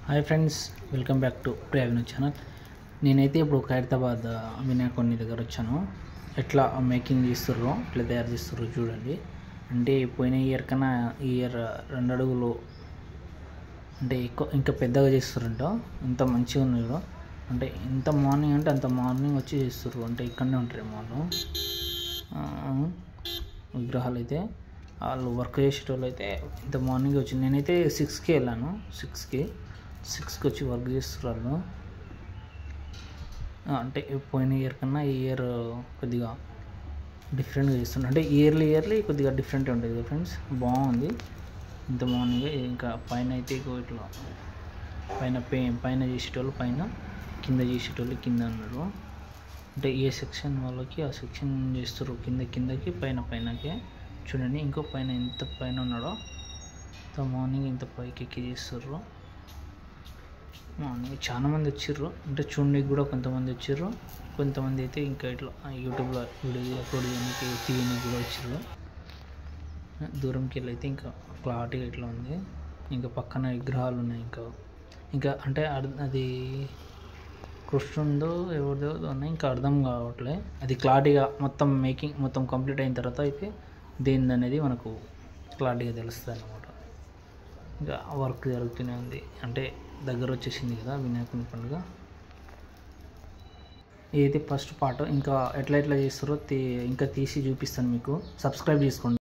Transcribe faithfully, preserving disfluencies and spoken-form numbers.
Hi friends, welcome back to Priya Vinod channel. నేనైతే ఇప్పుడు ఖైరతాబాద్ వినాయకుని దగ్గర వచ్చాను. ఎట్లా మేకింగ్ చేస్తుర్రో, ఎట్లా తయారు చేస్తుర్రో చూడండి. అంటే పోయిన ఇయర్ కన్నా ఈ ఇయర్ రెండు అడుగులు అంటే ఎక్కువ ఇంకా పెద్దగా చేస్తుర్రంట. ఇంత మంచిగా ఉన్నారు. అంటే ఎంత మార్నింగ్ అంటే అంత మార్నింగ్ వచ్చి చేస్తుర్రు. అంటే ఇక్కడనే ఉంటారు వాళ్ళు విగ్రహాలు అయితే. వాళ్ళు వర్క్ చేసేటోళ్ళు అయితే ఇంత మార్నింగ్ వచ్చి, నేనైతే సిక్స్కి వెళ్ళాను. సిక్స్కి సిక్స్కి వచ్చి వర్క్ చేస్తున్నారు. అంటే పోయిన ఇయర్ కన్నా ఈ ఇయర్ కొద్దిగా డిఫరెంట్గా చేస్తున్నారు. అంటే ఇయర్లీ ఇయర్లీ కొద్దిగా డిఫరెంట్ ఉంటుంది కదా ఫ్రెండ్స్. బాగుంది ఇంత మార్నింగ్. ఇంకా పైన అయితే ఇట్లా పైన పే పైన చేసేటోళ్ళు పైన, కింద చేసేటోళ్ళు కింద అన్నారు. అంటే ఏ సెక్షన్ వాళ్ళకి ఆ సెక్షన్ చేస్తారు. కింద కిందకి పైన పైనకి చూడండి. ఇంకో పైన ఎంత పైన ఉన్నాడో ఇంత మార్నింగ్ ఇంత పైకి ఎక్కి చేస్తుర్రు. మార్నింగ్ చాలా మంది వచ్చిర్రు. అంటే చూడడానికి కూడా కొంతమంది వచ్చిర్రు. కొంతమంది అయితే ఇంకా ఇట్లా యూట్యూబ్లో వీడియో అప్లోడ్ చేయడానికి తీయడానికి కూడా వచ్చిర్రు. దూరంకి వెళ్ళి అయితే ఇంకా క్లారిటీగా ఇట్లా ఉంది. ఇంకా పక్కన విగ్రహాలు ఉన్నాయి. ఇంకా ఇంకా అంటే అది కృష్ణుందో ఎవరిదో ఉన్నాయి, ఇంకా అర్థం కావట్లే. అది క్లారిటీగా మొత్తం మేకింగ్ మొత్తం కంప్లీట్ అయిన తర్వాత అయితే దేనిది అనేది మనకు క్లారిటీగా తెలుస్తుంది అన్నమాట. ఇంకా వర్క్ జరుగుతూనే ఉంది. అంటే దగ్గర వచ్చేసింది కదా వినాయకుని పండుగ. ఇది ఫస్ట్ పార్ట్. ఇంకా ఎట్లా ఎట్లా చేస్తారో తీ ఇంకా తీసి చూపిస్తాను మీకు. సబ్స్క్రైబ్ చేసుకోండి.